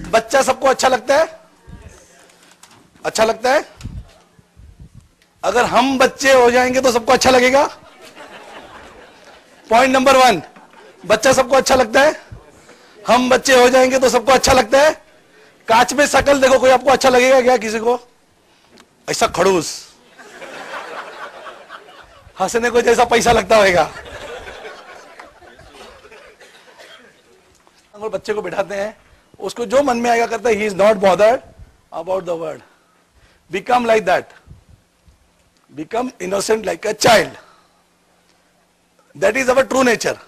बच्चा सबको अच्छा लगता है? अच्छा लगता है? अगर हम बच्चे हो जाएंगे तो सबको अच्छा लगेगा? पॉइंट नंबर 1, बच्चा सबको अच्छा लगता है, हम बच्चे हो जाएंगे तो सबको अच्छा लगता है। कांच में शक्ल देखो, कोई आपको अच्छा लगेगा क्या? किसी को ऐसा खड़ूस, हंसने को जैसा पैसा लगता होगा। बच्चे को बिठाते हैं, उसको जो मन में आएगा करता है। He is not bothered about the word. Become like that, become innocent like a child. That is our true nature.